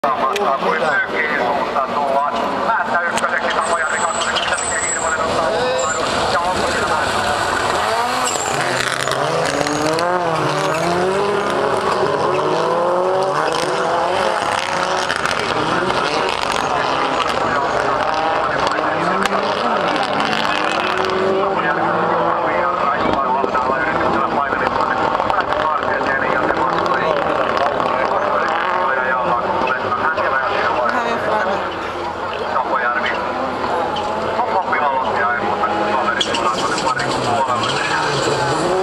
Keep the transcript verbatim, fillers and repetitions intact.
Koko pilalot ja ei muuta kuin kaverit tuolla tuonne parin puolelle.